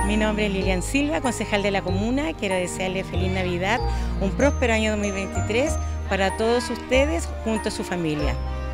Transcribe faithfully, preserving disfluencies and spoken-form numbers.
Mi nombre es Lilian Silva, concejal de la comuna. Quiero desearle feliz Navidad, un próspero año dos mil veintitrés para todos ustedes junto a su familia.